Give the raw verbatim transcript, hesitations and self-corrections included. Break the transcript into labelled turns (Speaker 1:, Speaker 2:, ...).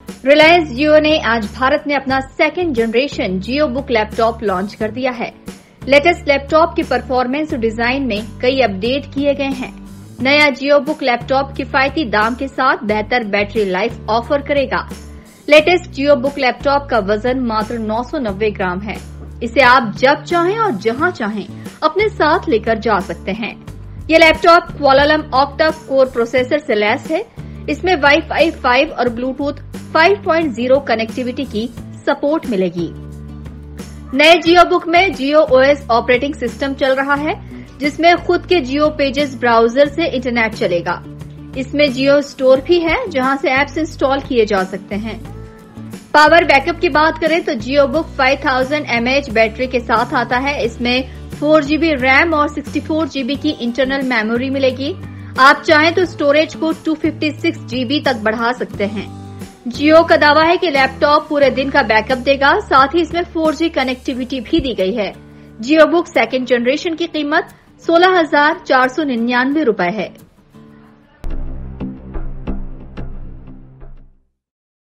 Speaker 1: रिलायंस जियो ने आज भारत में अपना second generation Jio book laptop launch कर दिया है। लेटेस्ट लैपटॉप की परफॉर्मेंस और डिजाइन में कई अपडेट किए गए हैं। नया जियो बुक लैपटॉप किफायती दाम के साथ बेहतर बैटरी लाइफ ऑफर करेगा। लेटेस्ट जियो बुक लैपटॉप का वजन मात्र नौ सौ नब्बे ग्राम है। इसे आप जब चाहें और जहां चाहें अपने साथ लेकर जा सकते हैं। ये laptop Qualcomm octa core processor से लैस है। इसमें वाईफाई फाइव और Bluetooth five point zero connectivity की सपोर्ट मिलेगी। नए जियो बुक में जियो ओएस ऑपरेटिंग सिस्टम चल रहा है, जिसमें खुद के जियो पेजेस ब्राउजर से इंटरनेट चलेगा। इसमें जियो स्टोर भी है, जहां से एप्स इंस्टॉल किए जा सकते हैं। पावर बैकअप की बात करें तो Jio book five thousand M A H battery के साथ आता है। इसमें फोर जीबी रैम और सिक्सटी फोर जीबी की इंटरनल मेमोरी मिलेगी। आप चाहें तो स्टोरेज को टू फिफ्टी सिक्स जीबी तक बढ़ा सकते हैं। जियो का दावा है कि लैपटॉप पूरे दिन का बैकअप देगा, साथ ही इसमें फोर जी कनेक्टिविटी भी दी गई है। जियो बुक सेकेंड जनरेशन की कीमत सोलह हजार चार सौ निन्यानवे रूपये है।